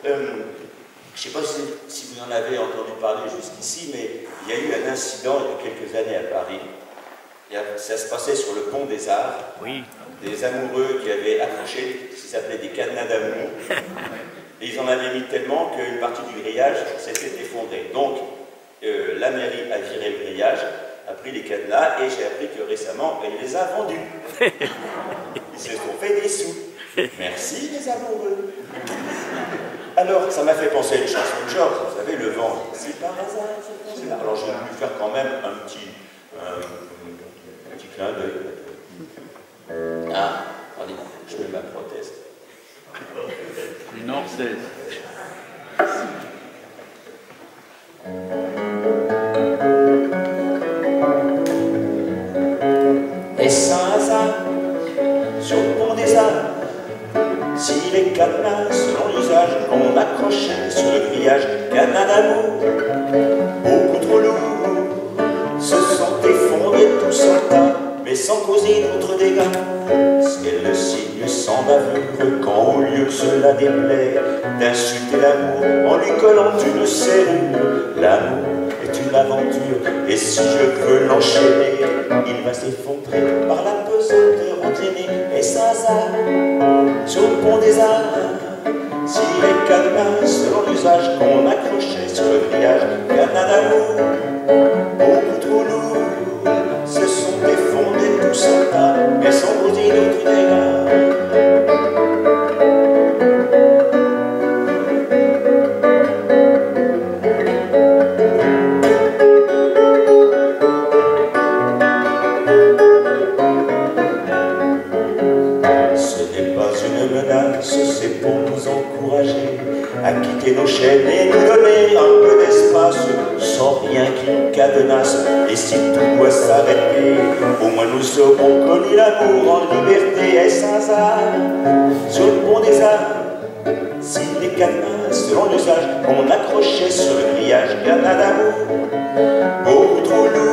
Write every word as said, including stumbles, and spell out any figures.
Euh, je ne sais pas si, si vous en avez entendu parler jusqu'ici, mais il y a eu un incident il y a quelques années à Paris. Et ça se passait sur le pont des Arts. Oui. Des amoureux qui avaient accroché ce qui s'appelait des cadenas d'amour. Et ils en avaient mis tellement qu'une partie du grillage s'était effondrée. Donc, euh, la mairie a viré le grillage, a pris les cadenas, et j'ai appris que récemment, elle les a vendus. Ils se sont fait des sous. Merci, les amoureux. Alors, ça m'a fait penser à une chanson de Georges, vous savez, Le vent. C'est par hasard, c'est par hasard. Alors, je vais lui faire quand même un petit, un, un petit clin d'œil. Ah, attendez, je mets ma prothèse. Une Orsèse. Est-ce un hasard sur le pont des Arts? Si les cadenas, selon l'usage, qu'on accrochait sur le grillage, cadenas d'amour, beaucoup trop lourds, se sont effondrés tous en tas, mais sans causer d'autres dégâts. C'est le signe sans bavure quand au lieu cela déplaît d'insulter l'amour en lui collant une serrure. L'amour est une aventure et si je veux l'enchaîner, il va s'effondrer par la pesanteur entraînée. Est-ce un hasard sur le pont des Arts? Si les cadenas, selon l'usage qu'on accrochait sur le grillage, cadenas d'amour, beaucoup trop lourds, se sont effondrés tous en tas, mais sans causer d'autres dégâts. C'est pour nous encourager à quitter nos chaînes et nous donner un peu d'espace sans rien qui nous cadenasse. Et si tout doit s'arrêter, au moins nous aurons connu l'amour en liberté. Est-ce un hasard sur le pont des Arts? Si les cadenas, selon l'usage qu'on accrochait sur le grillage, cadenas d'amour, beaucoup trop lourds,